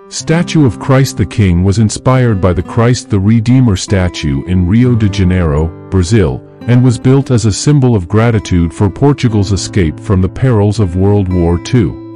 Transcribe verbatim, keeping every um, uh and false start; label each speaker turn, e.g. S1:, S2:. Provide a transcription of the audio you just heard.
S1: Statue of Christ the King was inspired by the Christ the Redeemer statue in Rio de Janeiro, Brazil, and was built as a symbol of gratitude for Portugal's escape from the perils of World War Two.